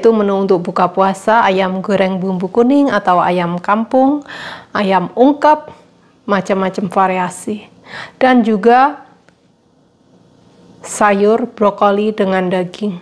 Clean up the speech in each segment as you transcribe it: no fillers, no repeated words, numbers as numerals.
Itu menu untuk buka puasa, ayam goreng bumbu kuning atau ayam kampung, ayam ungkep, macam-macam variasi. Dan juga sayur brokoli dengan daging.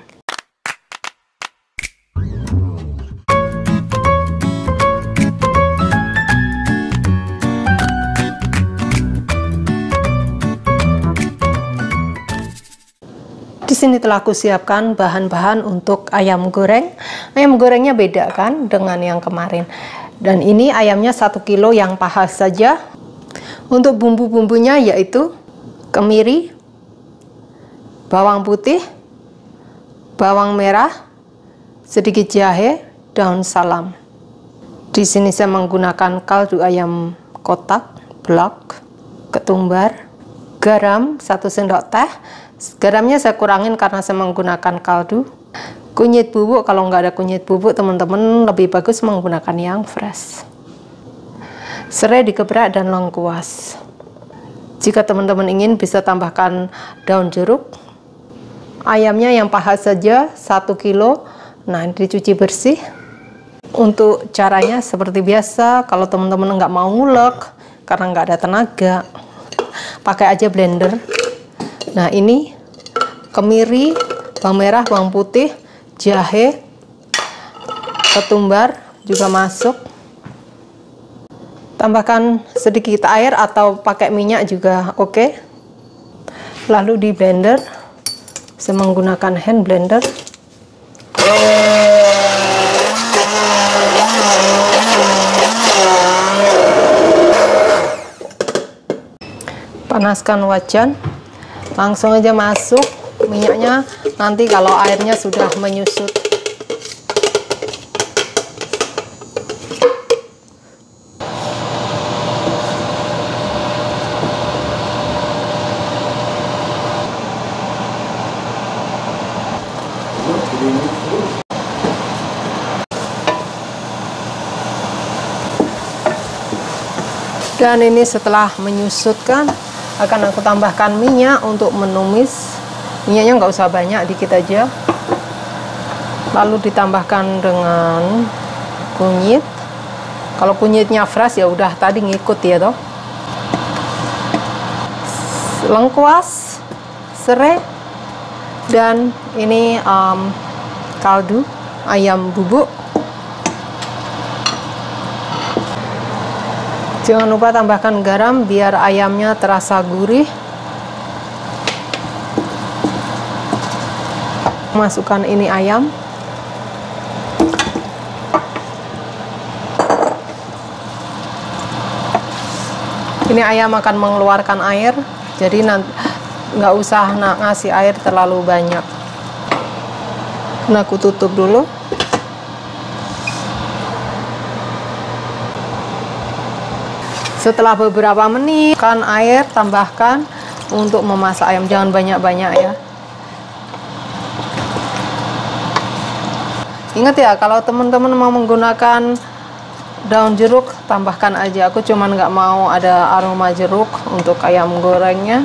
Di sini telah aku siapkan bahan-bahan untuk ayam goreng. Ayam gorengnya beda kan dengan yang kemarin. Dan ini ayamnya 1 kilo yang paha saja. Untuk bumbu-bumbunya yaitu kemiri, bawang putih, bawang merah, sedikit jahe, daun salam. Di sini saya menggunakan kaldu ayam kotak, blok, ketumbar, garam 1 sendok teh. Garamnya saya kurangin karena saya menggunakan kaldu. Kunyit bubuk, kalau nggak ada kunyit bubuk teman-teman lebih bagus menggunakan yang fresh. Serai digebrak dan lengkuas. Jika teman-teman ingin bisa tambahkan daun jeruk. Ayamnya yang paha saja 1 kilo. Nah, dicuci bersih. Untuk caranya seperti biasa, kalau teman-teman nggak mau ngulek karena nggak ada tenaga, pakai aja blender. Nah, ini kemiri, bawang merah, bawang putih, jahe, ketumbar juga masuk. Tambahkan sedikit air atau pakai minyak juga oke. Lalu di blender, saya menggunakan hand blender. Panaskan wajan. Langsung aja masuk minyaknya, nanti kalau airnya sudah menyusut. Dan ini setelah menyusutkan, akan aku tambahkan minyak untuk menumis. Minyaknya nggak usah banyak, dikit aja. Lalu ditambahkan dengan kunyit. Kalau kunyitnya fresh ya udah tadi ngikut ya toh. Lengkuas, serai, dan ini kaldu ayam bubuk. Jangan lupa tambahkan garam biar ayamnya terasa gurih. Masukkan ini ayam. Ini ayam akan mengeluarkan air, jadi nanti nggak usah ngasih air terlalu banyak. Nah, aku tutup dulu. Setelah beberapa menit, air tambahkan untuk memasak ayam, jangan banyak-banyak ya. Ingat ya, kalau teman-teman mau menggunakan daun jeruk, tambahkan aja. Aku cuman nggak mau ada aroma jeruk untuk ayam gorengnya.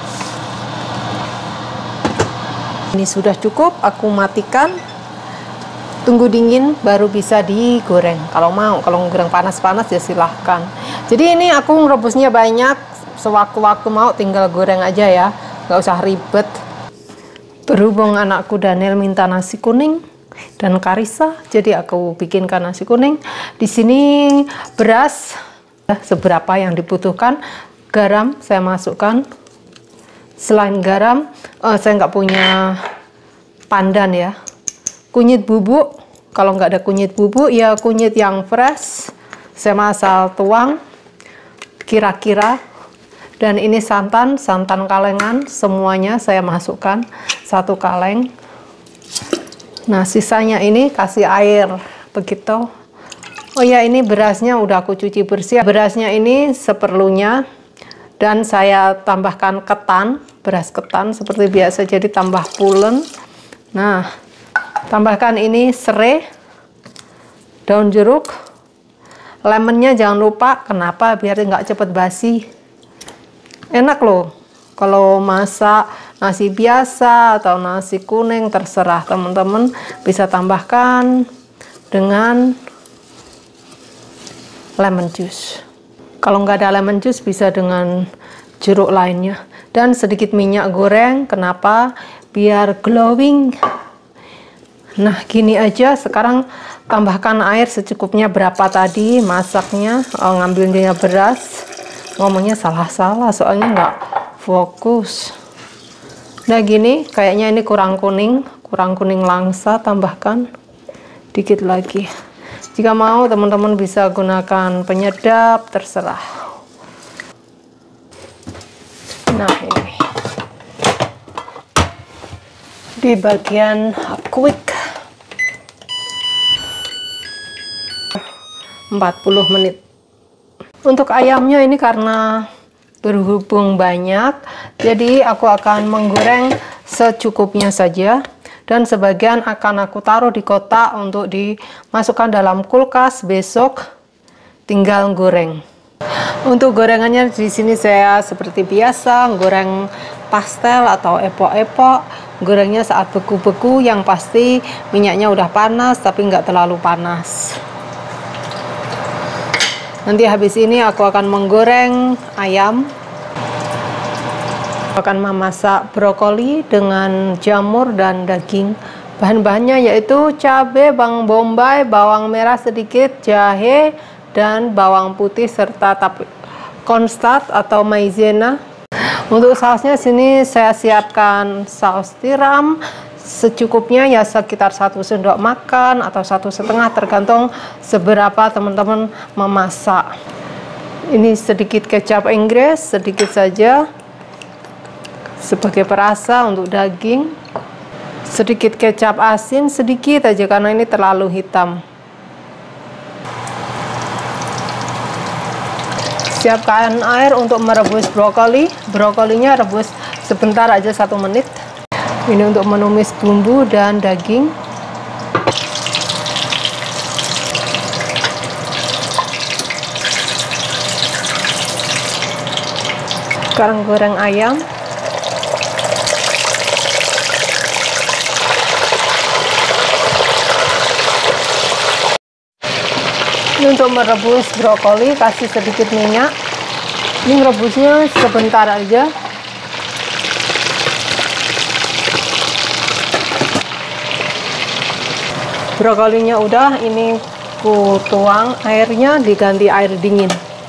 Ini sudah cukup, aku matikan. Tunggu dingin baru bisa digoreng. Kalau mau, kalau goreng panas-panas ya silahkan. Jadi ini aku ngerebusnya banyak, sewaktu-waktu mau tinggal goreng aja ya, nggak usah ribet. Berhubung anakku Daniel minta nasi kuning dan Karissa, jadi aku bikinkan nasi kuning. Di sini beras seberapa yang dibutuhkan, garam saya masukkan. Selain garam, saya nggak punya pandan ya. Kunyit bubuk, kalau nggak ada kunyit bubuk ya kunyit yang fresh, saya masal tuang kira-kira. Dan ini santan kalengan, semuanya saya masukkan 1 kaleng. Nah, sisanya ini kasih air begitu. Oh ya, ini berasnya udah aku cuci bersih. Berasnya ini seperlunya, dan saya tambahkan ketan, beras ketan seperti biasa, jadi tambah pulen. Nah, tambahkan ini serai, daun jeruk, lemonnya jangan lupa. Kenapa? Biar nggak cepet basi. Enak loh kalau masak nasi biasa atau nasi kuning, terserah teman-teman bisa tambahkan dengan lemon juice. Kalau nggak ada lemon juice bisa dengan jeruk lainnya. Dan sedikit minyak goreng, kenapa? Biar glowing. Nah gini aja. Sekarang tambahkan air secukupnya. Berapa tadi masaknya, ngambilnya beras. Ngomongnya salah-salah soalnya nggak fokus. Nah gini, kayaknya ini kurang kuning langsa, tambahkan dikit lagi. Jika mau teman-teman bisa gunakan penyedap, terserah. Nah ini di bagian quick 40 menit. Untuk ayamnya ini karena berhubung banyak, jadi aku akan menggoreng secukupnya saja. Dan sebagian akan aku taruh di kotak untuk dimasukkan dalam kulkas, besok tinggal goreng. Untuk gorengannya di sini saya seperti biasa goreng pastel atau epok-epok. Gorengnya saat beku-beku, yang pasti minyaknya udah panas tapi nggak terlalu panas. Nanti habis ini aku akan menggoreng ayam. Akan memasak brokoli dengan jamur dan daging. Bahan-bahannya yaitu cabai, bawang bombay, bawang merah sedikit, jahe, dan bawang putih serta cornstarch atau maizena. Untuk sausnya sini saya siapkan saus tiram secukupnya, ya sekitar 1 sendok makan atau 1,5, tergantung seberapa teman-teman memasak. Ini sedikit kecap Inggris, sedikit saja sebagai perasa. Untuk daging sedikit kecap asin, sedikit aja karena ini terlalu hitam. Siapkan air untuk merebus brokoli. Brokolinya rebus sebentar aja, 1 menit. Ini untuk menumis bumbu dan daging. Sekarang goreng ayam. Ini untuk merebus brokoli, kasih sedikit minyak. Ini merebusnya sebentar aja. Brokolinya udah, ini ku tuang airnya, diganti air dingin.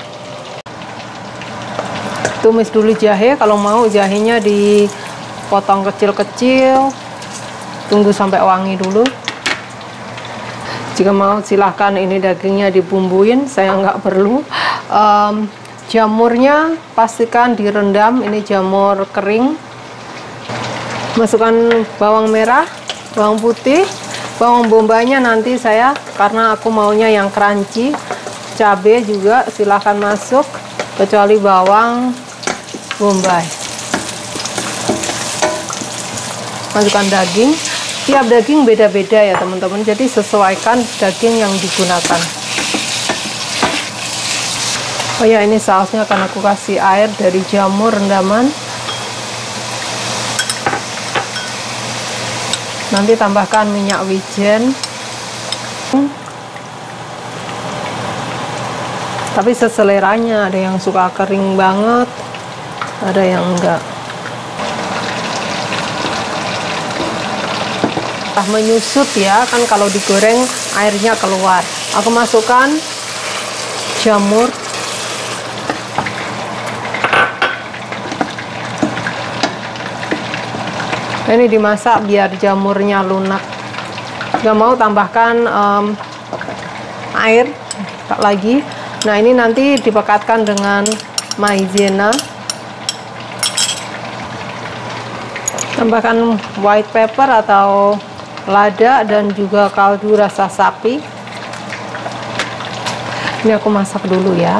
Tumis dulu jahe, kalau mau jahenya dipotong kecil-kecil. Tunggu sampai wangi dulu. Jika mau silahkan ini dagingnya dibumbuin, saya nggak perlu. Jamurnya pastikan direndam, ini jamur kering. Masukkan bawang merah, bawang putih, bawang bombaynya nanti saya, karena aku maunya yang crunchy. Cabai juga silahkan masuk, kecuali bawang bombay. Masukkan daging. Tiap daging beda-beda ya teman-teman, jadi sesuaikan daging yang digunakan. Oh ya, ini sausnya akan aku kasih air dari jamur rendaman. Nanti tambahkan minyak wijen. Tapi seseleranya, ada yang suka kering banget, ada yang enggak. Menyusut ya, kan kalau digoreng airnya keluar. Aku masukkan jamur. Ini dimasak biar jamurnya lunak. Jika mau tambahkan air lagi. Nah ini nanti dipekatkan dengan maizena. Tambahkan white pepper atau lada dan juga kaldu rasa sapi. Ini aku masak dulu ya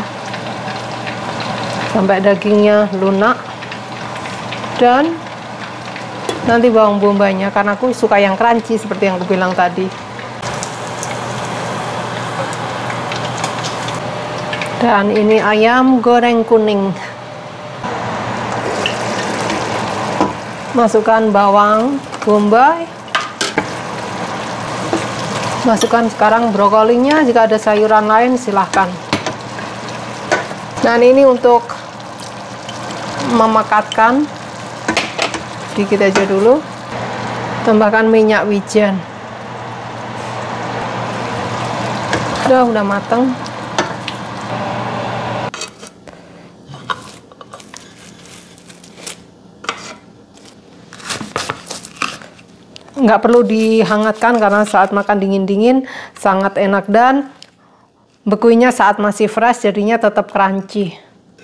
sampai dagingnya lunak. Dan nanti bawang bombaynya, karena aku suka yang crunchy seperti yang aku bilang tadi. Dan ini ayam goreng kuning. Masukkan bawang bombay. Masukkan sekarang brokolinya. Jika ada sayuran lain silahkan. Dan ini untuk memekatkan, sedikit aja dulu. Tambahkan minyak wijen. Udah mateng. Nggak perlu dihangatkan karena saat makan dingin-dingin sangat enak, dan bekuinya saat masih fresh jadinya tetap crunchy.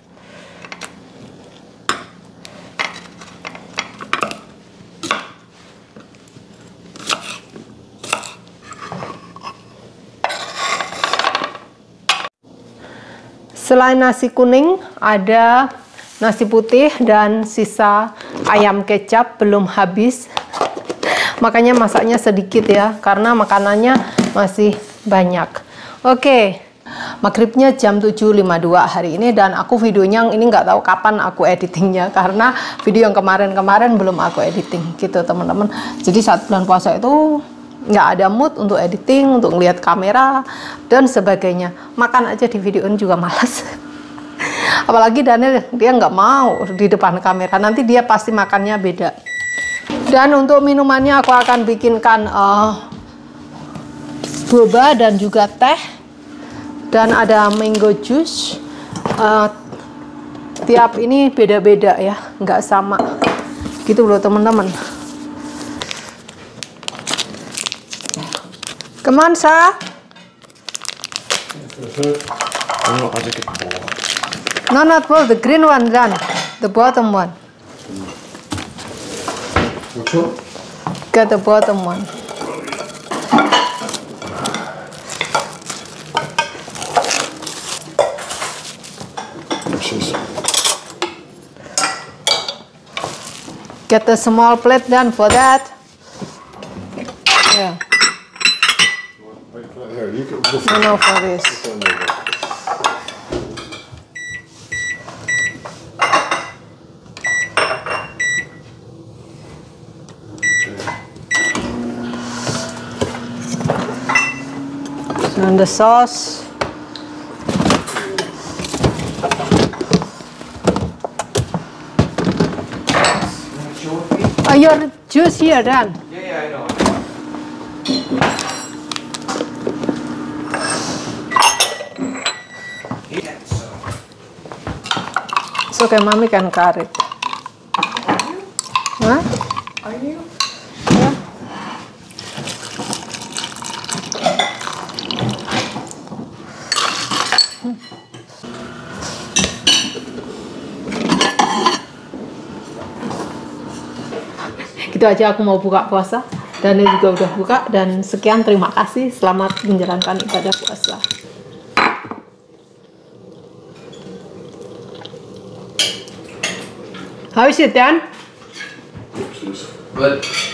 Selain nasi kuning, ada nasi putih dan sisa ayam kecap belum habis. Makanya masaknya sedikit ya, karena makanannya masih banyak. Oke, maghribnya jam 7.52 hari ini, dan aku videonya ini nggak tahu kapan aku editingnya, karena video yang kemarin-kemarin belum aku editing gitu teman-teman. Jadi saat bulan puasa itu nggak ada mood untuk editing, untuk ngeliat kamera dan sebagainya. Makan aja di videoin juga malas. Apalagi Daniel, dia nggak mau di depan kamera, nanti dia pasti makannya beda. Dan untuk minumannya aku akan bikinkan boba dan juga teh, dan ada mango juice. Tiap ini beda-beda ya, nggak sama gitu loh teman-teman. Come on, Sa. No, not bowl, the green one, Dan. The bottom one. Which one? Get the bottom one. Get a small plate then for that. Yeah. Here, you can. No, for this. And the sauce. Oh, your juice here, Dan. Yeah, I know. It's okay, Mommy can carry it. Huh? Are you? Yeah. Gitu aja aku mau buka puasa. Daniel juga udah buka, dan sekian, terima kasih, selamat menjalankan ibadah puasa. How is it, Dan? Good.